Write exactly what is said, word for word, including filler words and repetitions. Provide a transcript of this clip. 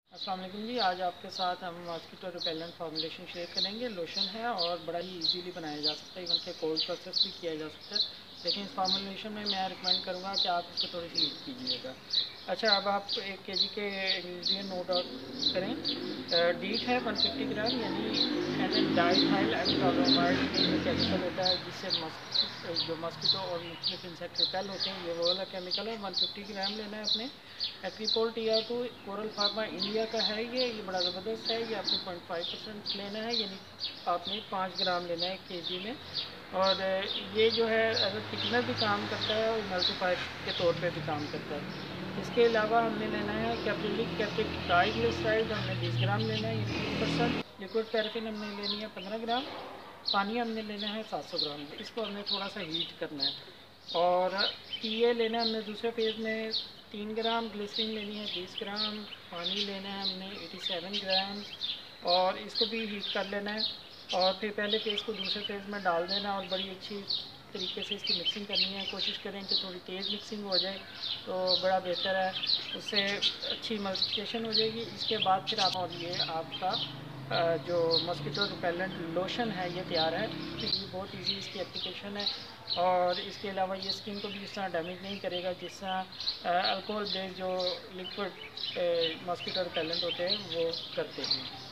अस्सलाम वालेकुम जी। आज आपके साथ हम मॉस्किटो रिपेलेंट फार्मूलेशन शेयर करेंगे। लोशन है और बड़ा ही इजीली बनाया जा सकता है, इवन के कोल्ड प्रोसेस भी किया जा सकता है। लेकिन इस फार्मूलेशन में मैं रिकमेंड करूँगा कि आप इसको थोड़ी सी हीट कीजिएगा। अच्छा, अब आप एक केजी के इंग्रेडिएंट नोट आउट करें। डीट है वन फिफ्टी ग्राम, यानी एन डाइथाइल एल्कालोमाइड ये जो केमिकल होता है जिससे मस्क जो मस्किटो और मुख्तलिफ इंसेक्ट रिपेल होते हैं, ये वो वाला केमिकल है। वन फिफ्टी ग्राम लेना है अपने। Acrypol T R two Corel pharma India का है, ये ये बड़ा ज़बरदस्त है। ये आपने पॉइंट फाइव परसेंट लेना है, यानी आपने पाँच ग्राम लेना है के जी में। और ये जो है एज ए थिकनर भी काम करता है और इमल्सीफायर के तौर पे भी काम करता है। इसके अलावा हमने लेना है कैप्रिलिक कैप्रिक ट्राइग्लिसराइड, हमने बीस ग्राम लेना है, ये तीस परसेंट। लिक्विड पैराफिन हमने लेनी है पंद्रह ग्राम। पानी हमने लेना है सात सौ ग्राम। इसको हमने थोड़ा सा हीट करना है। और टी ए लेना है हमने दूसरे फेज़ में तीन ग्राम। ग्लिसरीन लेनी है बीस ग्राम। पानी लेना है हमने सत्तासी ग्राम और इसको भी हीट कर लेना है। और फिर पहले फेज़ को दूसरे फेज़ में डाल देना और बड़ी अच्छी तरीके से इसकी मिक्सिंग करनी है। कोशिश करें कि थोड़ी तेज़ मिक्सिंग हो जाए तो बड़ा बेहतर है, उससे अच्छी मल्टीप्लिकेशन हो जाएगी। इसके बाद फिर आप और ये आपका जो मस्किटो रिपेलेंट लोशन है ये तैयार है। तो ये बहुत इजी इसकी एप्लीकेशन है और इसके अलावा ये स्किन को भी इस तरह डैमेज नहीं करेगा जिस तरह अल्कोहल बेस्ड जो लिक्विड मस्किटो रिपेलेंट होते हैं वो करते हैं।